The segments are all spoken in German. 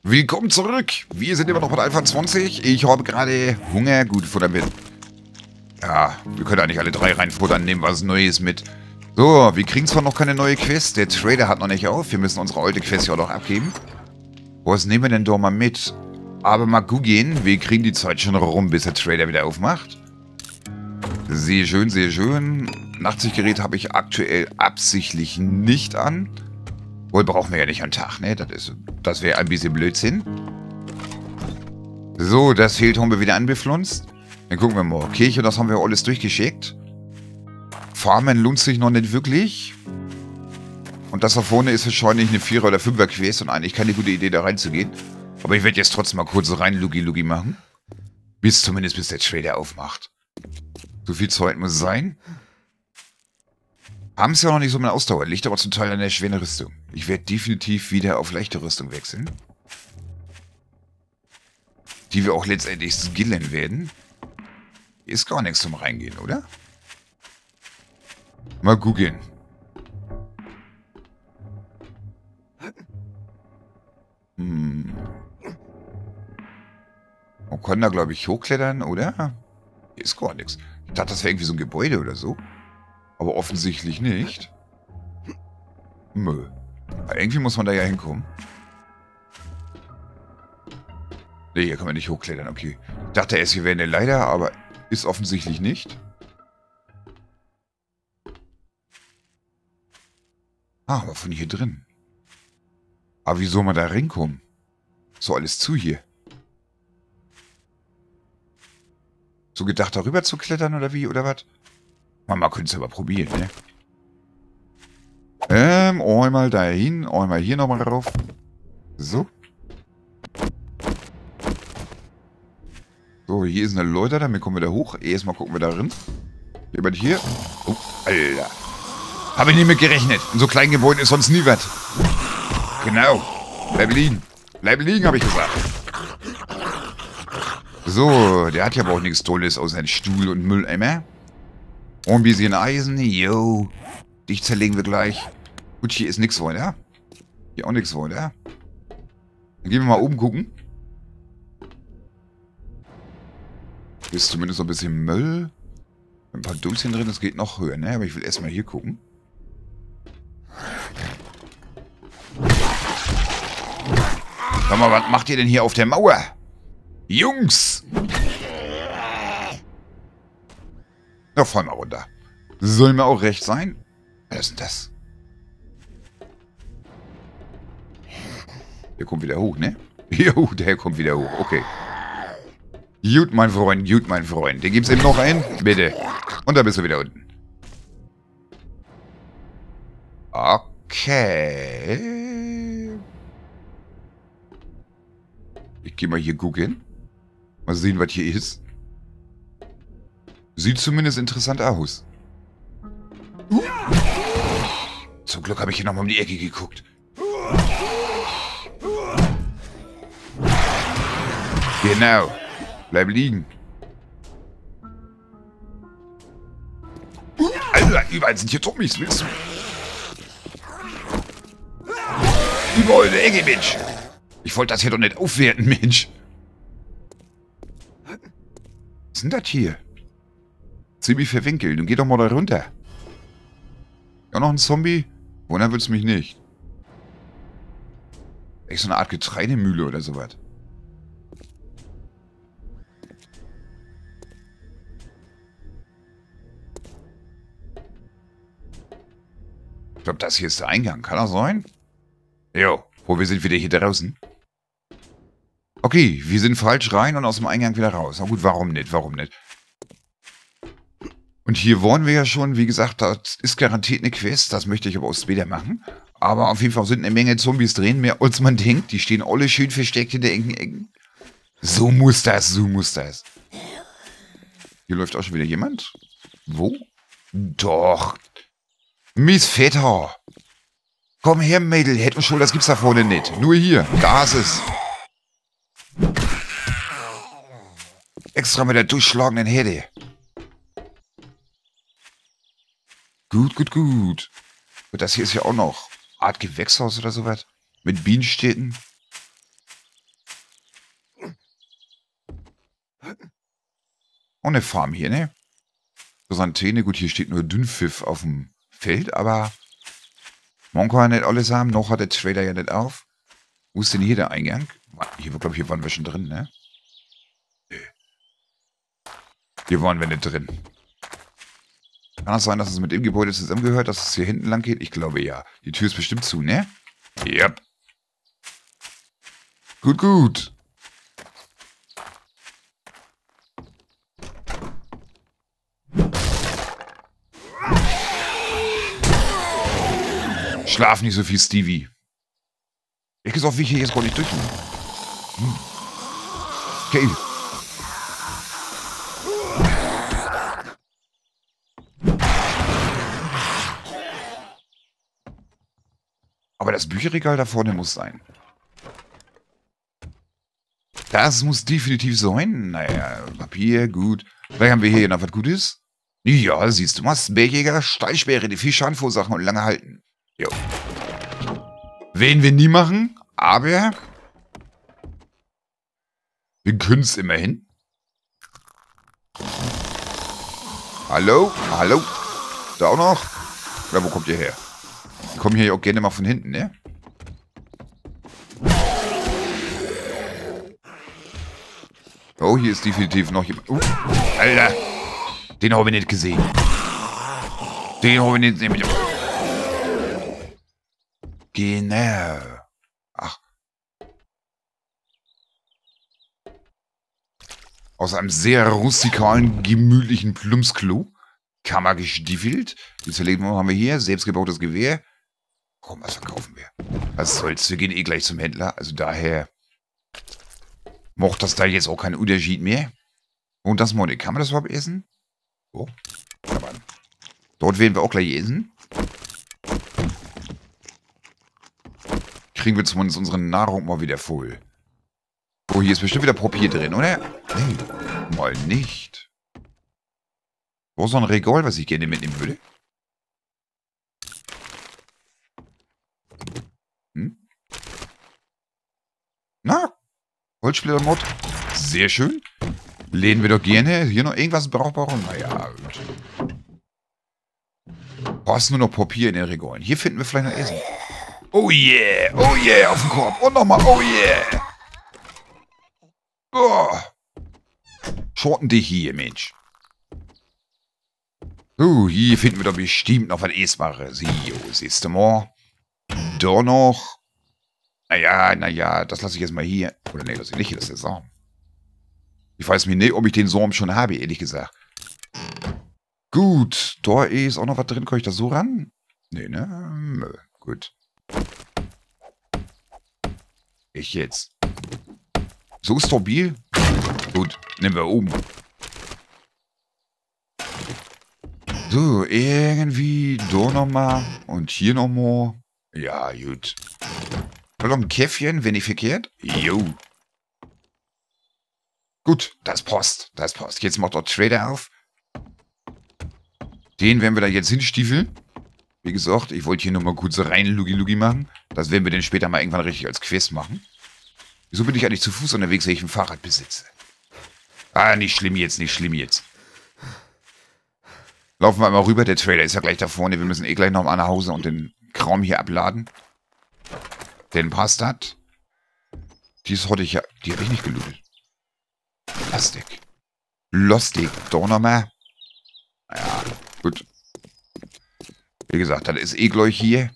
Willkommen zurück. Wir sind immer noch bei der Alpha 20. Ich habe gerade Hunger. Gut, Futter mit. Ja, wir können eigentlich alle drei reinfuttern, nehmen was Neues mit. So, wir kriegen zwar noch keine neue Quest. Der Trader hat noch nicht auf. Wir müssen unsere alte Quest ja auch noch abgeben. Was nehmen wir denn doch mal mit? Aber mal gucken. Wir kriegen die Zeit schon rum, bis der Trader wieder aufmacht. Sehr schön, sehr schön. Nachtsichtgerät habe ich aktuell absichtlich nicht an. Wohl brauchen wir ja nicht am Tag, ne? Das wäre ein bisschen Blödsinn. So, das Feld haben wir wieder anbepflanzt. Dann gucken wir mal. Kirche, das haben wir alles durchgeschickt. Farmen lohnt sich noch nicht wirklich. Und das da vorne ist wahrscheinlich eine 4er- oder 5er Quest und eigentlich keine gute Idee, da reinzugehen. Aber ich werde jetzt trotzdem mal kurz rein Lugi-Lugi machen. Zumindest bis der Trader aufmacht. So viel Zeit muss sein. Haben es ja noch nicht so eine Ausdauer, liegt aber zum Teil an der schweren Rüstung. Ich werde definitiv wieder auf leichte Rüstung wechseln. Die wir auch letztendlich skillen werden. Ist gar nichts zum Reingehen, oder? Mal gucken. Man kann da, glaube ich, hochklettern, oder? Hier ist gar nichts. Ich dachte, das wäre irgendwie so ein Gebäude oder so. Aber offensichtlich nicht. Mö. Aber irgendwie muss man da ja hinkommen. Ne, hier kann man nicht hochklettern, okay. Ich dachte erst, hier wäre eine Leiter, aber ist offensichtlich nicht. Ah, aber von hier drin. Aber wie soll man da reinkommen? So alles zu hier. So gedacht, darüber zu klettern oder wie, oder was? Mama könnte es aber probieren, ne? Einmal dahin, einmal hier nochmal rauf. So. So, hier ist eine Leiter, damit kommen wir da hoch. Erstmal gucken wir da rein. Jemand hier. Oh, Alter. Habe ich nicht mit gerechnet. In so kleinen Gebäuden ist sonst nie was. Genau. Bleib liegen. Bleib liegen, habe ich gesagt. So, der hat ja aber auch nichts Tolles außer einen Stuhl und Mülleimer. Und ein bisschen Eisen. Yo. Dich zerlegen wir gleich. Gut, hier ist nichts weiter. Hier auch nichts weiter. Dann gehen wir mal oben gucken. Hier ist zumindest noch ein bisschen Müll. Ein paar Dulzchen drin, das geht noch höher, ne? Aber ich will erstmal hier gucken. Sag mal, was macht ihr denn hier auf der Mauer? Jungs! Ja, fall mal runter. Soll mir auch recht sein? Was ist denn das? Der kommt wieder hoch, ne? Jo, der kommt wieder hoch. Okay. Gut, mein Freund, gut, mein Freund. Den gibt's eben noch ein? Bitte. Und da bist du wieder unten. Okay. Ich gehe mal hier gucken. Mal sehen, was hier ist. Sieht zumindest interessant aus. Zum Glück habe ich hier nochmal um die Ecke geguckt. Genau. Bleib liegen. Alter, überall sind hier Zombies, willst du? Überall in der Ecke, Mensch. Ich wollte das hier doch nicht aufwerten, Mensch. Was ist denn das hier? Ziemlich verwinkelt. Nun geh doch mal da runter. Ja, noch ein Zombie? Wundern wird's mich nicht. Echt so eine Art Getreidemühle oder sowas. Ich glaube, das hier ist der Eingang. Kann das sein? Jo. Wo wir sind wieder hier draußen. Okay, wir sind falsch rein und aus dem Eingang wieder raus. Na gut, warum nicht? Warum nicht? Und hier wollen wir ja schon, wie gesagt, das ist garantiert eine Quest. Das möchte ich aber auch später machen. Aber auf jeden Fall sind eine Menge Zombies drin, mehr als man denkt. Die stehen alle schön versteckt hinter Ecken. So muss das, so muss das. Hier läuft auch schon wieder jemand. Wo? Doch. Miss Vetter. Komm her, Mädel. Head und Schulter, das gibt's da vorne nicht. Nur hier. Da ist es. Extra mit der durchschlagenden Herde. Gut, gut, gut. Und das hier ist ja auch noch Art Gewächshaus oder sowas. Mit Bienenstädten. Und eine Farm hier, ne? Das Antenne, gut, hier steht nur Dünnpfiff auf dem Feld, aber man kann ja nicht alles haben, noch hat der Trader ja nicht auf. Wo ist denn hier der Eingang? Hier, glaube ich, hier waren wir schon drin, ne? Hier waren wir nicht drin. Kann es sein, dass es mit dem Gebäude zusammengehört, dass es hier hinten lang geht? Ich glaube ja. Die Tür ist bestimmt zu, ne? Yep. Gut, gut. Schlaf nicht so viel, Stevie. Ich weiß auch, wie ich hier jetzt gar nicht durch. Okay. Aber das Bücherregal da vorne muss sein. Das muss definitiv sein. Naja, Papier, gut. Vielleicht haben wir hier noch was Gutes. Ja, siehst du mal, Bergjäger, Stallsperre, die Fischanfuhrsachen und lange halten. Jo. Werden wir nie machen, aber wir können es immerhin. Hallo? Hallo? Da auch noch? Oder wo kommt ihr her? Die kommen hier auch gerne mal von hinten, ne? Oh, hier ist definitiv noch jemand. Alter! Den habe ich nicht gesehen. Den habe ich nicht gesehen. Genau. Ach. Aus einem sehr rustikalen, gemütlichen Plumpsklo. Kammer gestiefelt. Die Zerlegung haben wir hier. Selbstgebautes Gewehr. Komm, was verkaufen wir? Was soll's? Wir gehen eh gleich zum Händler. Also daher macht das da jetzt auch keinen Unterschied mehr. Und das Mode. Kann man das überhaupt essen? Oh. Aber dort werden wir auch gleich essen. Kriegen wir zumindest unsere Nahrung mal wieder voll. Oh, hier ist bestimmt wieder Papier drin, oder? Nee, mal nicht. Wo ist noch ein Regal, was ich gerne mitnehmen würde? Hm? Na, Holzsplittermod. Sehr schön. Lehnen wir doch gerne. Hier noch irgendwas brauchbar? Naja, gut. Brauchst nur noch Papier in den Regalen. Hier finden wir vielleicht noch Essen. Oh yeah, auf den Korb. Und nochmal, oh yeah. Oh. Schotten dich hier, Mensch. Hier finden wir doch bestimmt noch was Essbares. Hier, siehst du mal. Da noch. Naja, das lasse ich jetzt mal hier. Oder nee, das ist nicht hier, das ist der Saum. Ich weiß mir nicht, ob ich den Saum schon habe, ehrlich gesagt. Gut, da ist auch noch was drin. Kann ich das so ran? Nee, ne? Gut. Ich jetzt. So stabil? Gut, nehmen wir oben. So, irgendwie da nochmal und hier nochmal. Ja, gut. Noch ein Käffchen, wenn nicht verkehrt. Jo. Gut, das passt. Jetzt macht der Trader auf. Den werden wir da jetzt hinstiefeln. Wie gesagt, ich wollte hier nochmal kurz rein Lugi-Lugi machen. Das werden wir dann später mal irgendwann richtig als Quest machen. Wieso bin ich eigentlich zu Fuß unterwegs, wenn ich ein Fahrrad besitze? Nicht schlimm jetzt. Laufen wir mal rüber, der Trailer ist ja gleich da vorne. Wir müssen eh gleich noch mal nach Hause und den Kram hier abladen. Den passt das. Die habe ich nicht gelootet. Lustig. Doch nochmal. Naja, gut. Wie gesagt, das ist eh gleich hier.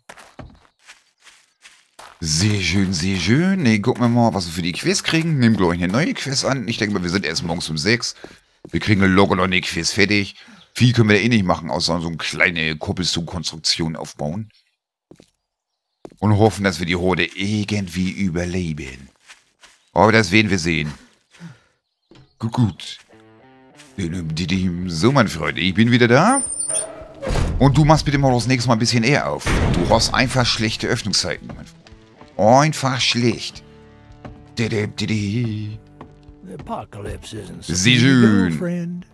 Sehr schön. Ne, gucken wir mal, was wir für die Quest kriegen. Nehmen gleich eine neue Quest an. Ich denke mal, wir sind erst morgens um 6. Wir kriegen locker noch eine Quest fertig. Viel können wir da eh nicht machen, außer so eine kleine Cobblestone-Konstruktion aufbauen. Und hoffen, dass wir die Horde irgendwie überleben. Aber das werden wir sehen. Gut. So, mein Freund, ich bin wieder da. Und du machst bitte mal das nächste Mal ein bisschen eher auf. Du hast einfach schlechte Öffnungszeiten, mein Freund. Einfach schlecht. Sehr schön.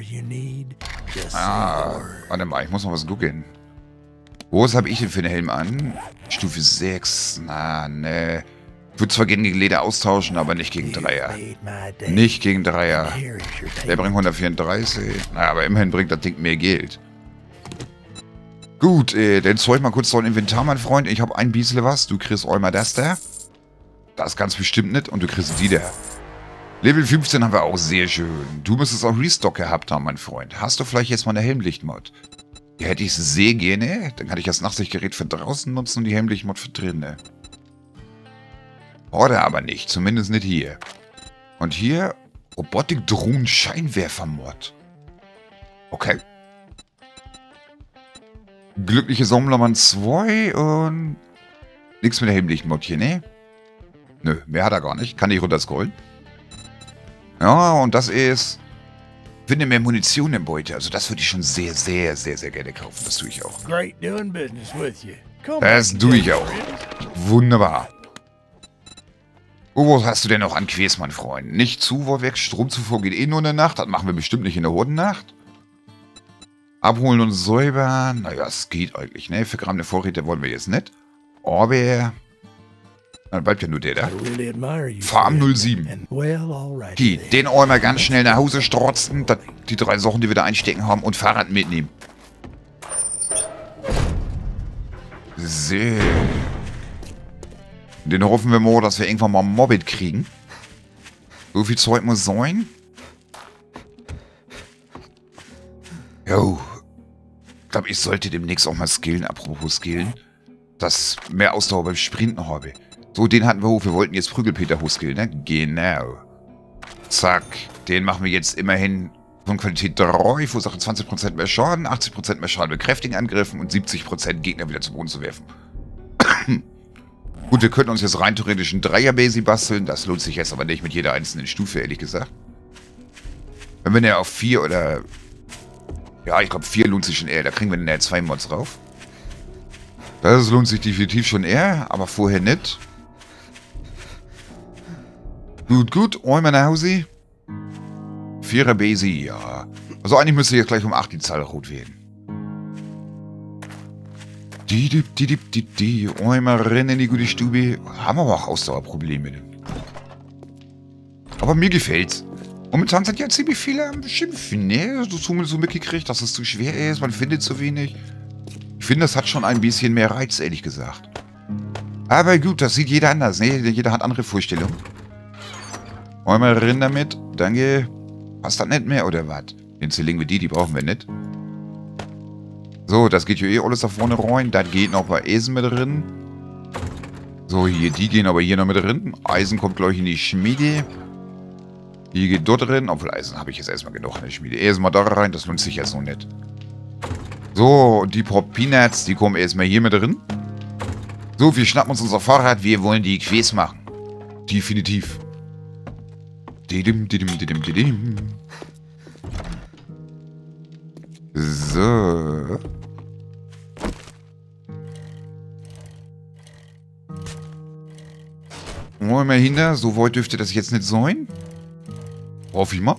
Warte mal, ich muss noch was gucken. Was habe ich denn für einen Helm an? Stufe 6. Na, ne. Ich würde zwar gegen Leder austauschen, aber nicht gegen Dreier. Nicht gegen Dreier. Der bringt 134. Naja, aber immerhin bringt das Ding mehr Geld. Gut, dann zeig mal kurz dein Inventar, mein Freund. Ich habe ein bisschen was. Du kriegst einmal das da. Das ganz bestimmt nicht. Und du kriegst die da. Level 15 haben wir auch sehr schön. Du müsstest auch Restock gehabt haben, mein Freund. Hast du vielleicht jetzt mal eine Helmlicht-Mod? Die hätte ich sehr gerne. Dann kann ich das Nachtsichtgerät für draußen nutzen und die Helmlicht-Mod für drinnen. Oder aber nicht. Zumindest nicht hier. Und hier Robotik-Drohnen-Scheinwerfer-Mod. Okay. Glückliche Sammlermann 2 und nichts mit der Helmlicht-Mod hier, ne? Nö, mehr hat er gar nicht. Kann ich runterscrollen. Ja, und das ist... Finde mehr Munition im Beute. Also das würde ich schon sehr, sehr, sehr, sehr gerne kaufen. Das tue ich auch. Das tue ich auch. Wunderbar. Oh, was hast du denn noch an Quests, mein Freund? Nicht Zufuhrwerk, Stromzufuhr geht eh nur in der Nacht. Das machen wir bestimmt nicht in der Hordennacht. Abholen und säubern. Naja, es geht eigentlich, ne? Vergrabene Vorräte wollen wir jetzt nicht. Aber... Dann bleibt ja nur der da. Farm 07. Okay, den einmal ganz schnell nach Hause strotzen. Die 3 Sachen, die wir da einstecken haben und Fahrrad mitnehmen. So. Den hoffen wir mal, dass wir irgendwann mal Mobbit kriegen. So viel Zeug muss sein. Jo. Ich glaube, ich sollte demnächst auch mal skillen. Apropos skillen. Dass mehr Ausdauer beim Sprinten habe. So, den hatten wir hoch. Wir wollten jetzt Prügelpeter hochskillen, ne? Genau. Zack. Den machen wir jetzt immerhin von Qualität 3. Verursache 20% mehr Schaden, 80% mehr Schaden bei kräftigen Angriffen und 70% Gegner wieder zu Boden zu werfen. Gut, wir könnten uns jetzt rein theoretisch einen Dreier-Basi basteln. Das lohnt sich jetzt aber nicht mit jeder einzelnen Stufe, ehrlich gesagt. Wenn wir ja auf 4 oder... Ja, ich glaube 4 lohnt sich schon eher. Da kriegen wir dann ja 2 Mods drauf. Das lohnt sich definitiv schon eher, aber vorher nicht. Gut, gut. Einmal nach Hause. 4er Basi, ja. Also eigentlich müsste jetzt gleich um 8 die Zahl rot werden. Einmal rennen in die gute Stube. Haben wir aber auch Ausdauerprobleme. Aber mir gefällt's. Momentan sind ja ziemlich viele am Schimpfen, ne? So mitgekriegt, dass es zu schwer ist, man findet zu wenig. Ich finde, das hat schon ein bisschen mehr Reiz, ehrlich gesagt. Aber gut, das sieht jeder anders, ne? Jeder hat andere Vorstellungen. Einmal rennen damit. Danke. Passt das nicht mehr, oder was? Den zerlegen wir die brauchen wir nicht. So, das geht hier eh alles da vorne rein. Das geht noch bei Eisen mit drin. So, hier, die gehen aber hier noch mit drin. Eisen kommt, glaube ich, in die Schmiede. Die geht dort drin. Obwohl, Eisen habe ich jetzt erstmal genug in der Schmiede. Erstmal da rein, das lohnt sich jetzt noch nicht. So, die Pop Peanuts, die kommen erstmal hier mit drin. So, wir schnappen uns unser Fahrrad. Wir wollen die Quests machen. Definitiv. So. Mal hinter. So weit dürfte das jetzt nicht sein. Hoffe ich mal.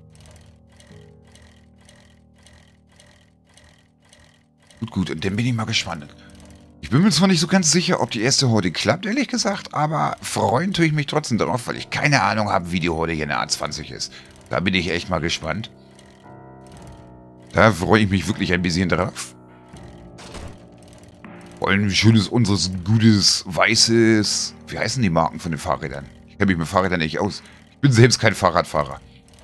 Gut, gut. Und dann bin ich mal gespannt. Ich bin mir zwar nicht so ganz sicher, ob die erste Horde klappt, ehrlich gesagt, aber freuen tue ich mich trotzdem darauf, weil ich keine Ahnung habe, wie die Horde hier in der A20 ist. Da bin ich echt mal gespannt. Da freue ich mich wirklich ein bisschen drauf. Wollen ein schönes, unseres gutes, weißes... Wie heißen die Marken von den Fahrrädern? Ich kenne mich mit Fahrrädern nicht aus. Ich bin selbst kein Fahrradfahrer.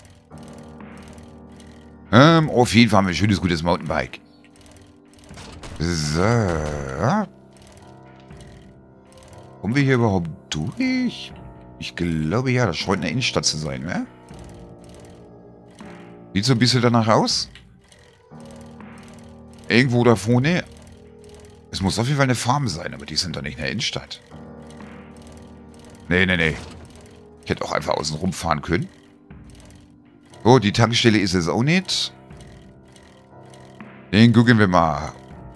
Auf jeden Fall haben wir ein schönes, gutes Mountainbike. So. Kommen wir hier überhaupt durch? Ich glaube ja, das scheint eine Innenstadt zu sein, ne? Sieht so ein bisschen danach aus. Irgendwo da vorne. Es muss auf jeden Fall eine Farm sein, aber die sind doch nicht in der Innenstadt. Nee, nee, nee. Ich hätte auch einfach außen rumfahren können. So, die Tankstelle ist es auch nicht. Den gucken wir mal.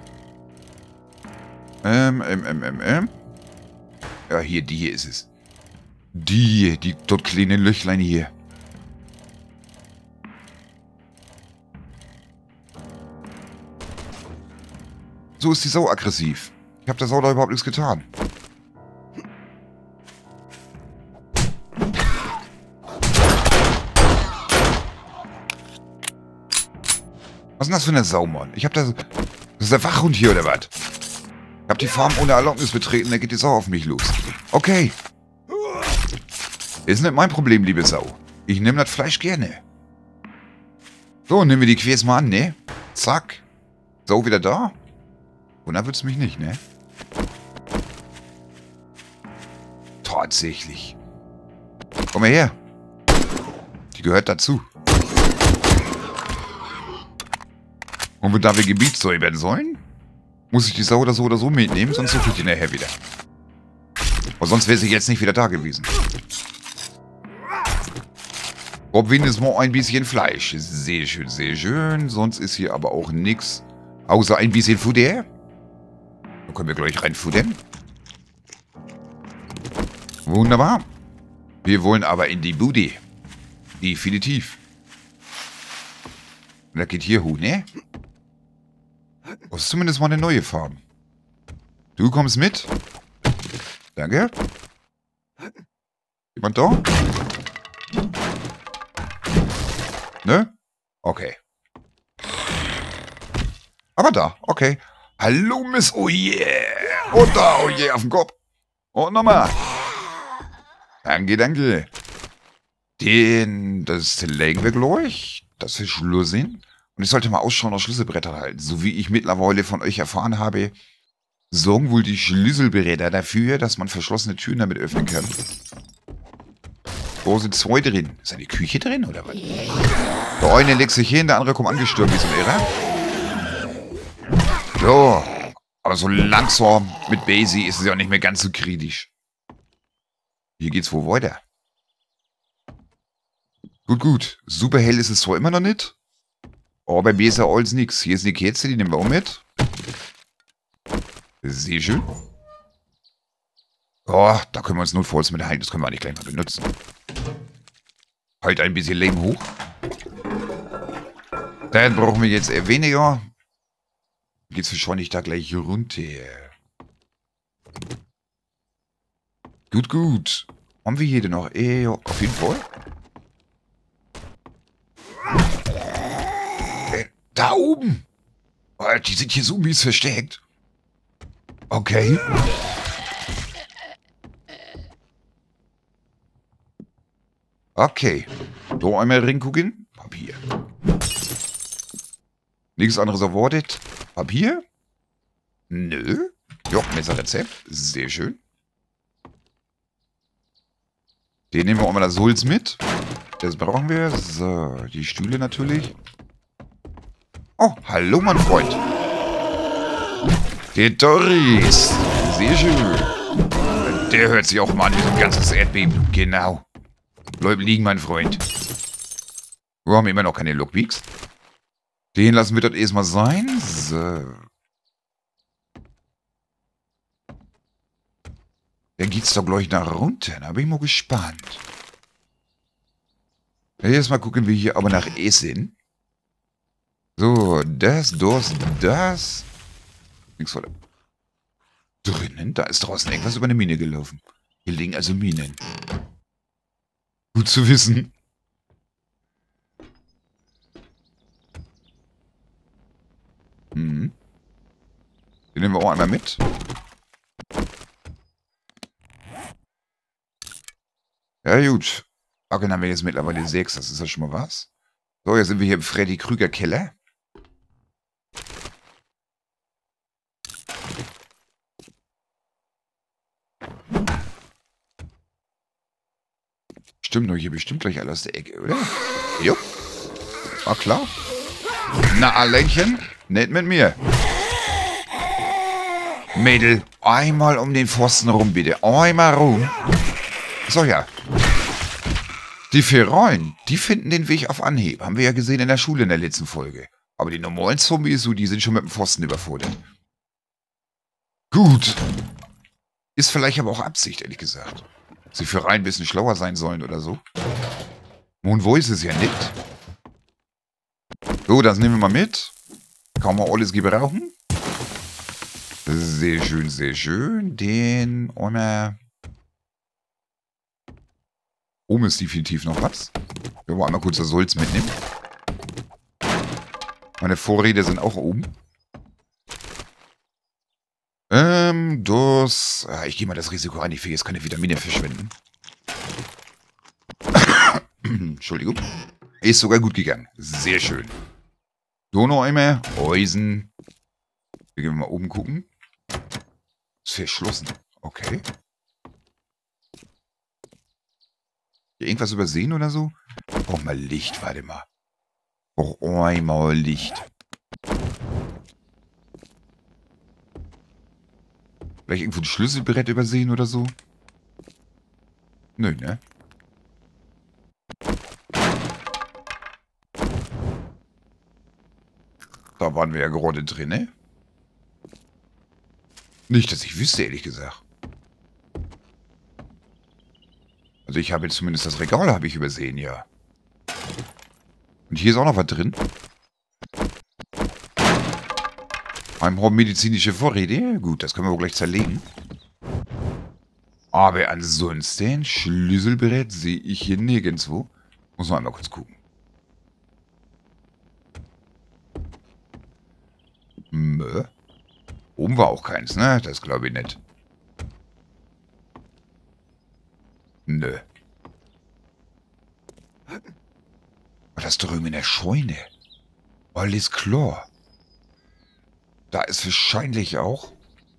Ja, hier, die hier ist es. Die dort kleinen Löchlein hier. So ist die Sau aggressiv. Ich habe der Sau da überhaupt nichts getan. Was ist denn das für eine Sau, Mann? Ich hab das... Das ist der Wachhund hier, oder was? Ich hab die Farm ohne Erlaubnis betreten, der geht jetzt auch auf mich los. Okay. Ist nicht mein Problem, liebe Sau. Ich nehme das Fleisch gerne. So, nehmen wir die Quers mal an, ne? Zack. Sau wieder da? Wundern wird's mich nicht, ne? Tatsächlich. Komm mal her. Die gehört dazu. Und da wir Gebiet säubern sollen, muss ich die Sau oder so mitnehmen, sonst suche ich die nachher wieder. Aber sonst wäre sie jetzt nicht wieder da gewesen. Ob wenigstens mal ein bisschen Fleisch. Sehr schön, sehr schön. Sonst ist hier aber auch nichts. Außer ein bisschen Futter. Da können wir gleich reinfuttern. Wunderbar. Wir wollen aber in die Bude. Definitiv. Und da geht hier hoch, ne? Das ist zumindest mal eine neue Farbe. Du kommst mit. Danke. Jemand da? Ne? Okay. Aber da, okay. Hallo, Miss, oh yeah. Und da, oh yeah, auf den Kopf. Und nochmal. Danke, danke. Das legen wir gleich. Das ist Schlussin. Und ich sollte mal Ausschau nach Schlüsselbrettern halten. So wie ich mittlerweile von euch erfahren habe, sorgen wohl die Schlüsselbretter dafür, dass man verschlossene Türen damit öffnen kann. Wo sind zwei drin? Ist eine Küche drin, oder was? Der eine legt sich hin, der andere kommt angestürmt wie so ein Irrer. So. Aber so langsam mit Basie ist es ja auch nicht mehr ganz so kritisch. Hier geht's wohl weiter. Gut, gut. Super hell ist es zwar immer noch nicht. Aber besser als nix. Hier ist eine Kerze, die nehmen wir auch mit. Sehr schön. Oh, da können wir uns notfalls mit heilen. Das können wir eigentlich gleich mal benutzen. Halt ein bisschen Leben hoch. Dann brauchen wir jetzt eher weniger. Geht's wahrscheinlich da gleich runter. Gut, gut. Haben wir hier denn noch? Ja, auf jeden Fall. Da oben. Oh, die sind hier so mies versteckt. Okay. Okay. Da einmal reingucken. Papier. Nichts anderes erwartet. Papier? Nö. Ja, Messerrezept. Sehr schön. Den nehmen wir auch mal das Holz mit. Das brauchen wir. So, die Stühle natürlich. Oh, hallo, mein Freund. Der Doris. Sehr schön. Der hört sich auch mal an wie so ein ganzes Erdbeben. Genau. Bleib liegen, mein Freund. Wir haben immer noch keine Lockpicks. Den lassen wir dort erstmal sein. So. Dann geht's doch gleich nach runter. Da bin ich mal gespannt. Erstmal gucken wir hier aber nach Essen. So, das. Nichts vor drinnen. Da ist draußen irgendwas über eine Mine gelaufen. Hier liegen also Minen. Gut zu wissen. Den nehmen wir auch einmal mit. Ja gut. Okay, haben wir jetzt mittlerweile 6. Das ist ja schon mal was. So, jetzt sind wir hier im Freddy Krüger Keller. Stimmt nur hier bestimmt gleich alle aus der Ecke, oder? Jo. War klar. Na, Allenchen, nicht mit mir. Mädel, einmal um den Pfosten rum, bitte. Einmal rum. So, ja. Die Ferollen, die finden den Weg auf Anhieb. Haben wir ja gesehen in der Schule in der letzten Folge. Aber die normalen Zombies, so, die sind schon mit dem Pfosten überfordert. Gut. Ist vielleicht aber auch Absicht, ehrlich gesagt. Sie für rein ein bisschen schlauer sein sollen oder so. Nun, wo ist es ja nicht? So, das nehmen wir mal mit. Kaum mal alles gebrauchen. Sehr schön, sehr schön. Den einmal. Oben ist definitiv noch was. Wir wollen einmal kurz das Holz mitnehmen. Meine Vorräte sind auch oben. Ich gehe mal das Risiko ein, ich will jetzt keine Vitamine verschwenden. Entschuldigung. Ist sogar gut gegangen. Sehr schön. So noch einmal. Eisen. Wir gehen mal oben gucken. Ist verschlossen. Okay. Hier irgendwas übersehen oder so? Oh, mal Licht, warte mal. Oh, einmal Licht. Vielleicht irgendwo ein Schlüsselbrett übersehen oder so? Nö, ne? Da waren wir ja gerade drin, ne? Nicht, dass ich wüsste, ehrlich gesagt. Also ich habe jetzt zumindest das Regal habe ich übersehen, ja. Und hier ist auch noch was drin. Ein medizinische Vorräte. Gut, das können wir wohl gleich zerlegen. Aber ansonsten, Schlüsselbrett sehe ich hier nirgendwo. Muss man einmal kurz gucken. Mö. Oben war auch keins, ne? Das glaube ich nicht. Nö. Das drüben in der Scheune. Alles klar. Da ist wahrscheinlich auch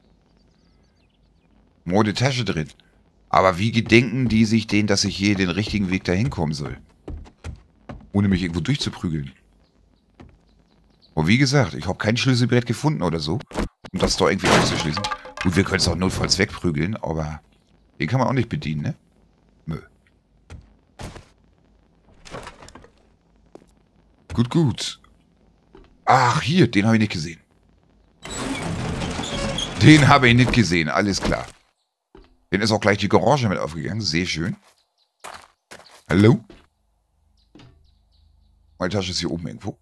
eine Tasche drin. Aber wie gedenken die sich denen, dass ich hier den richtigen Weg dahin kommen soll? Ohne mich irgendwo durchzuprügeln. Und wie gesagt, ich habe kein Schlüsselbrett gefunden oder so, um das da irgendwie auszuschließen. Gut, wir können es auch notfalls wegprügeln, aber den kann man auch nicht bedienen, ne? Nö. Gut, gut. Ach, hier, den habe ich nicht gesehen. Den habe ich nicht gesehen, alles klar. Den ist auch gleich die Garage mit aufgegangen, sehr schön. Hallo? Meine Tasche ist hier oben irgendwo.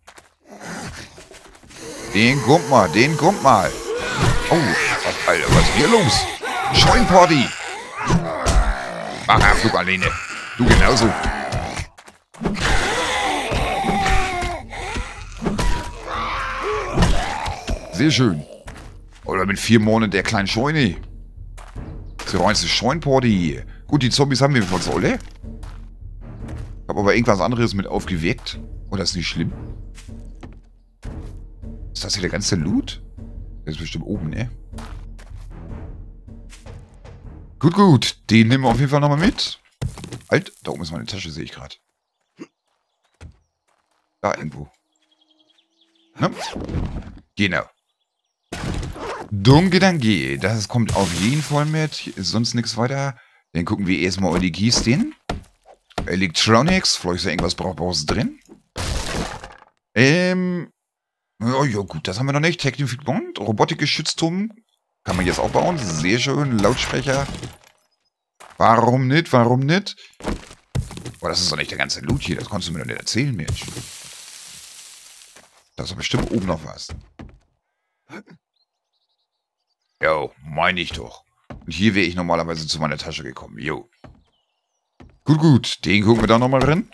Den kommt mal, den kommt mal. Oh, Alter, was ist hier los? Scheunenparty. Mach Flug alleine. Du genauso. Sehr schön. Oder mit 4 Monaten der kleinen Scheune. Die reinste Scheunenparty. Gut, die Zombies haben wir jedenfalls alle. Ich habe aber irgendwas anderes mit aufgeweckt. Oder ist nicht schlimm? Ist das hier der ganze Loot? Der ist bestimmt oben, ne? Gut, gut. Den nehmen wir auf jeden Fall nochmal mit. Halt, da oben ist meine Tasche, sehe ich gerade. Da irgendwo. Ne? Genau. Dunke, danke. Das kommt auf jeden Fall mit. Hier ist sonst nichts weiter. Dann gucken wir erstmal in die Kisten. Electronics. Vielleicht ist da irgendwas Brauchbares drin. Ja, gut, das haben wir noch nicht. Technical Bond. Robotikgeschützturm. Kann man jetzt auch bauen. Sehr schön. Lautsprecher. Warum nicht? Warum nicht? Boah, das ist doch nicht der ganze Loot hier. Das konntest du mir doch nicht erzählen, Mensch. Da ist doch bestimmt oben noch was. Jo, meine ich doch. Und hier wäre ich normalerweise zu meiner Tasche gekommen. Jo. Gut, gut. Den gucken wir da nochmal rein.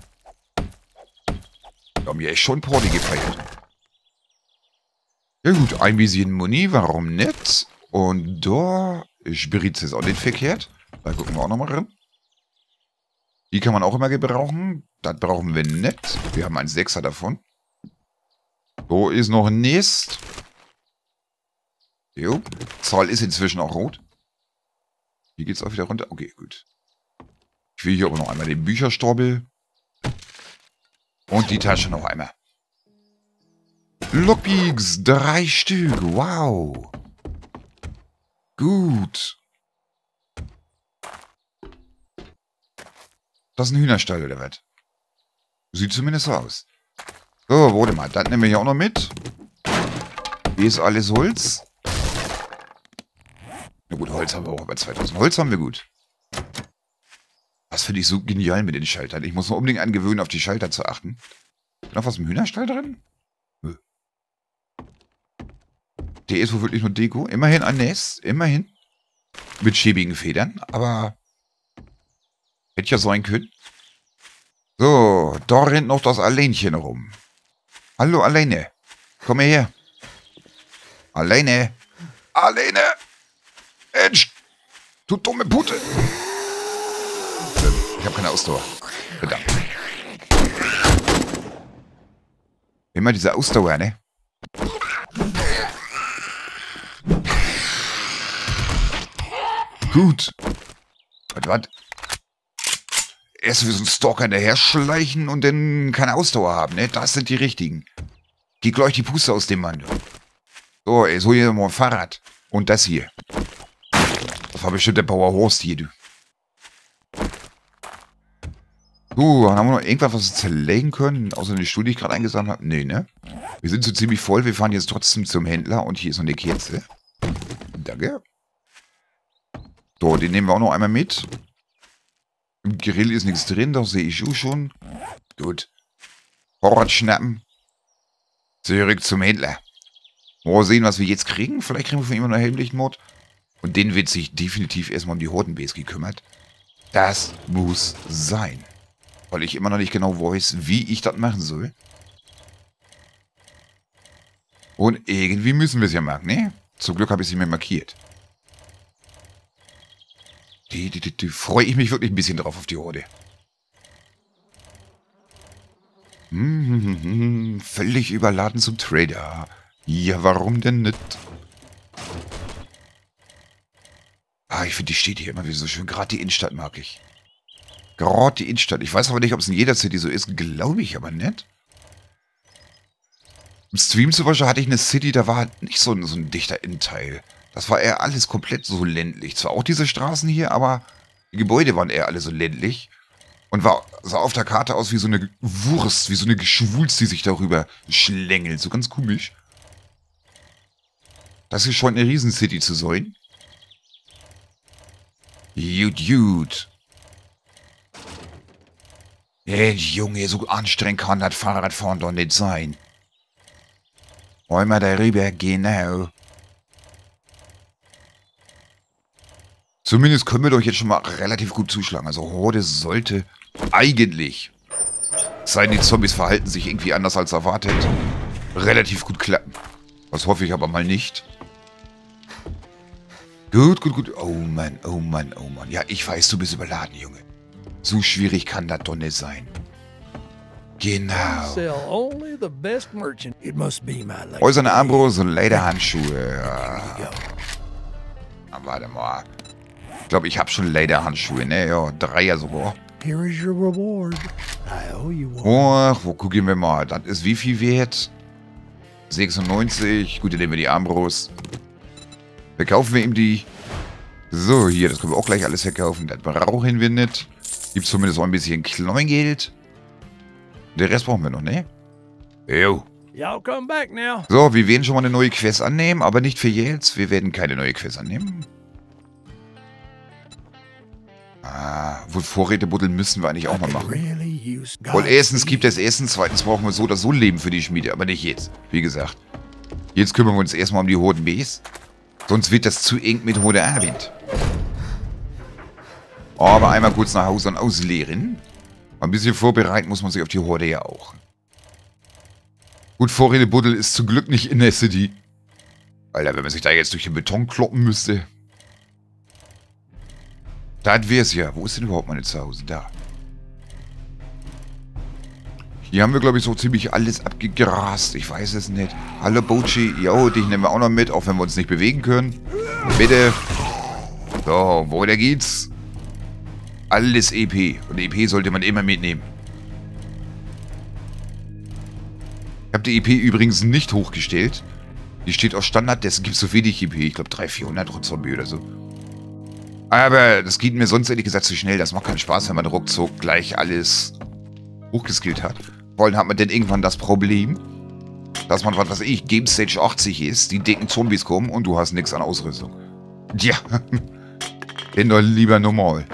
Wir haben hier echt schon Party gefeiert. Ja gut, ein bisschen Muni, warum nicht? Und da Spritz ist auch nicht verkehrt. Da gucken wir auch nochmal rein. Die kann man auch immer gebrauchen. Das brauchen wir nicht. Wir haben einen 6er davon. So ist noch ein Nest. Jo. Zahl ist inzwischen auch rot. Hier geht's auch wieder runter. Okay, gut. Ich will hier aber noch einmal den Bücherstapel. Und die Tasche noch einmal. Lockpicks, 3 Stück. Wow. Gut. Das ist ein Hühnerstall oder was? Sieht zumindest so aus. So, warte mal. Das nehmen wir hier auch noch mit. Hier ist alles Holz. Na gut, Holz haben wir auch bei 2000. Holz haben wir gut. Das finde ich so genial mit den Schaltern. Ich muss mir unbedingt angewöhnen, auf die Schalter zu achten. Ist noch was im Hühnerstall drin? Nö. Der ist wohl wirklich nur Deko. Immerhin ein Nest. Immerhin. Mit schäbigen Federn. Aber hätte ja sein können. So, da rennt noch das Alleinchen rum. Hallo, Alleine. Komm her. Alleine. Alleine. Mensch. Du dumme Pute. Ich habe keine Ausdauer. Verdammt. Immer diese Ausdauer, ne? Gut. Was? Erst wie so ein Stalker hinterher schleichen und dann keine Ausdauer haben, ne? Das sind die richtigen. Geh gleich die Puste aus dem Mann. So, ey, so hier mal ein Fahrrad. Und das hier. Das war bestimmt der Bauer Horst hier, du. Haben wir noch irgendwas, was wir zerlegen können? Außer die Studie, die ich gerade eingesammelt habe? Nee, ne? Wir sind so ziemlich voll. Wir fahren jetzt trotzdem zum Händler. Und hier ist noch eine Kerze. Danke. So, den nehmen wir auch noch einmal mit. Im Grill ist nichts drin. Das sehe ich auch schon. Gut. Fahrrad schnappen. Zurück zum Händler. Mal sehen, was wir jetzt kriegen. Vielleicht kriegen wir von ihm noch einen Helmlichtmord. Und den wird sich definitiv erstmal um die Hordenbase gekümmert. Das muss sein. Weil ich immer noch nicht genau weiß, wie ich das machen soll. Und irgendwie müssen wir es ja machen, ne? Zum Glück habe ich sie mir markiert. Die freue ich mich wirklich ein bisschen drauf auf die Horde. Völlig überladen zum Trader. Ja, warum denn nicht? Ah, ich finde, die steht hier immer wieder so schön. Gerade die Innenstadt mag ich. Gerade die Innenstadt. Ich weiß aber nicht, ob es in jeder City so ist. Glaube ich aber nicht. Im Stream zum Beispiel hatte ich eine City, da war nicht so ein dichter Innenteil. Das war eher alles komplett so ländlich. Zwar auch diese Straßen hier, aber die Gebäude waren eher alle so ländlich. Und sah auf der Karte aus wie so eine Wurst, wie so eine Geschwulst, die sich darüber schlängelt. So ganz komisch. Das hier scheint eine Riesen-City zu sein. Gut. Hey, Junge, so anstrengend kann das Fahrradfahren doch nicht sein. Einmal darüber, genau. Zumindest können wir doch jetzt schon mal relativ gut zuschlagen. Also Horde sollte eigentlich, sei denn die Zombies verhalten sich irgendwie anders als erwartet, relativ gut klappen. Das hoffe ich aber mal nicht. Gut. Oh Mann. Ja, ich weiß, du bist überladen, Junge. So schwierig kann das doch nicht sein. Genau. Äußerne Armbrust und Lederhandschuhe. Ja. Warte mal. Ich glaube, ich habe schon Lederhandschuhe, ne? Ja, 3er sogar. Wo gucken wir mal. Das ist wie viel wert? 96. Gut, dann nehmen wir die Armbrust. Verkaufen wir ihm die. So, hier, das können wir auch gleich alles verkaufen. Das brauchen wir nicht. Gibt zumindest auch ein bisschen Kleingeld. Den Rest brauchen wir noch, ne? Jo. So, wir werden schon mal eine neue Quest annehmen, aber nicht für jetzt. Wir werden keine neue Quest annehmen. Wohl Vorräte buddeln müssen wir eigentlich auch mal machen. Weil erstens gibt es Essen, zweitens brauchen wir so oder so Leben für die Schmiede, aber nicht jetzt. Wie gesagt. Jetzt kümmern wir uns erstmal um die Hordenbase. Sonst wird das zu eng mit Horde Abend. Aber einmal kurz nach Hause und ausleeren. Ein bisschen vorbereiten muss man sich auf die Horde ja auch. Gut, Vorräte buddeln ist zum Glück nicht in der City. Alter, wenn man sich da jetzt durch den Beton kloppen müsste. Das wär's ja. Wo ist denn überhaupt meine Zuhause? Da. Hier haben wir, glaube ich, so ziemlich alles abgegrast. Ich weiß es nicht. Hallo, Bochi. Jo, dich nehmen wir auch noch mit, auch wenn wir uns nicht bewegen können. Bitte. So, weiter geht's. Alles EP. Und EP sollte man immer mitnehmen. Ich habe die EP übrigens nicht hochgestellt. Die steht auf Standard, dessen gibt es so wenig EP. Ich glaube 300-400 Zombie oder so. Aber das geht mir sonst ehrlich gesagt zu schnell. Das macht keinen Spaß, wenn man ruckzuck gleich alles hochgeskillt hat. Vor allem hat man denn irgendwann das Problem, dass man, was weiß ich, Game Stage 80 ist, die dicken Zombies kommen und du hast nichts an Ausrüstung. Ja, denn doch lieber normal.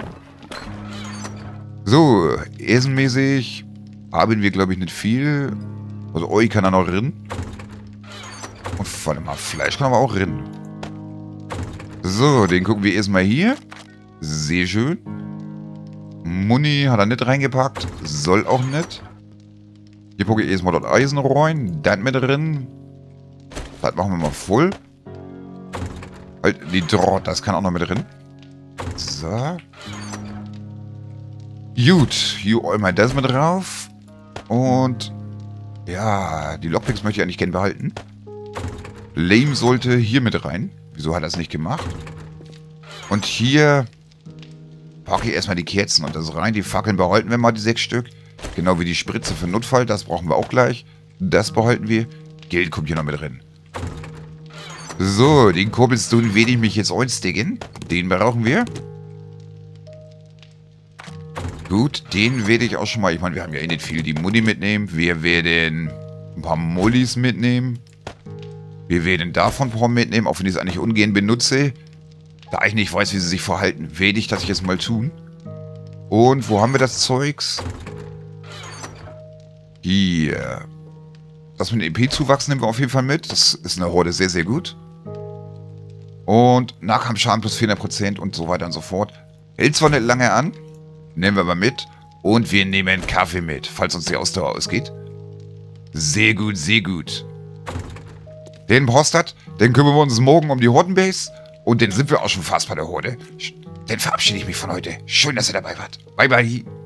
So, essenmäßig haben wir, glaube ich, nicht viel. Also Oi kann da noch rein. Und warte mal, Fleisch kann aber auch rein. So, den gucken wir erstmal hier. Sehr schön. Muni hat er nicht reingepackt. Soll auch nicht. Hier packe ich erstmal dort Eisen rein. Das mit drin. Das machen wir mal voll. Halt, die Draht, das kann auch noch mit drin. So. Gut, hier einmal das mit drauf. Und ja, die Lockpicks möchte ich eigentlich gerne behalten. Lame sollte hier mit rein. Wieso hat er es nicht gemacht? Und hier packe ich erstmal die Kerzen und das rein. Die Fackeln behalten wir mal, die 6 Stück. Genau wie die Spritze für Notfall, das brauchen wir auch gleich. Das behalten wir. Geld kommt hier noch mit drin. So, den Cobblestone werde ich mich jetzt einsticken. Den brauchen wir. Gut, den werde ich auch schon mal... Ich meine, wir haben ja eh nicht viel. Die Muni mitnehmen. Wir werden ein paar Mollis mitnehmen. Wir werden davon ein paar mitnehmen, auch wenn ich es eigentlich ungern benutze. Da ich nicht weiß, wie sie sich verhalten, werde ich das jetzt mal tun. Und wo haben wir das Zeugs? Hier. Das mit dem EP-Zuwachs nehmen wir auf jeden Fall mit. Das ist eine Horde sehr, sehr gut. Und Nahkampfschaden plus 400% und so weiter und so fort. Hält zwar nicht lange an. Nehmen wir mal mit. Und wir nehmen Kaffee mit, falls uns die Ausdauer ausgeht. Sehr gut, sehr gut. Den Prostat, den kümmern wir uns morgen um die Hordenbase. Und dann sind wir auch schon fast bei der Horde. Dann verabschiede ich mich von heute. Schön, dass ihr dabei wart. Bye, bye.